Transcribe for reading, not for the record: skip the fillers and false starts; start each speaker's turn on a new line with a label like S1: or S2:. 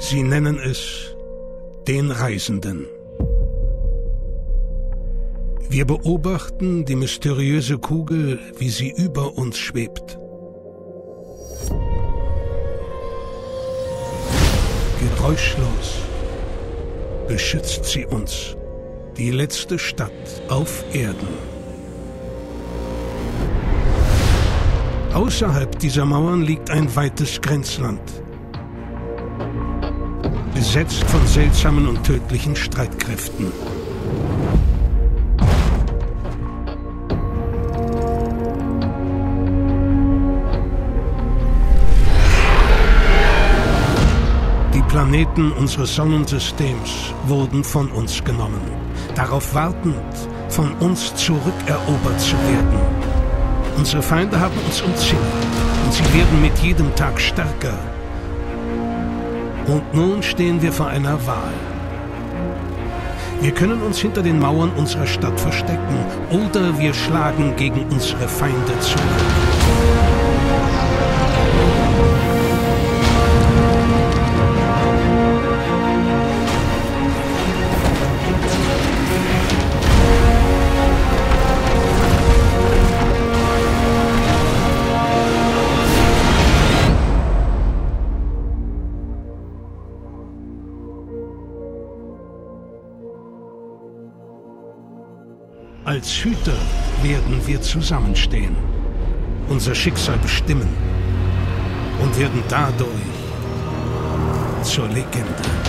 S1: Sie nennen es den Reisenden. Wir beobachten die mysteriöse Kugel, wie sie über uns schwebt. Geräuschlos beschützt sie uns, die letzte Stadt auf Erden. Außerhalb dieser Mauern liegt ein weites Grenzland, besetzt von seltsamen und tödlichen Streitkräften. Die Planeten unseres Sonnensystems wurden von uns genommen, darauf wartend, von uns zurückerobert zu werden. Unsere Feinde haben uns umzingelt und sie werden mit jedem Tag stärker. Und nun stehen wir vor einer Wahl. Wir können uns hinter den Mauern unserer Stadt verstecken oder wir schlagen gegen unsere Feinde zurück. Als Hüter werden wir zusammenstehen, unser Schicksal bestimmen und werden dadurch zur Legende.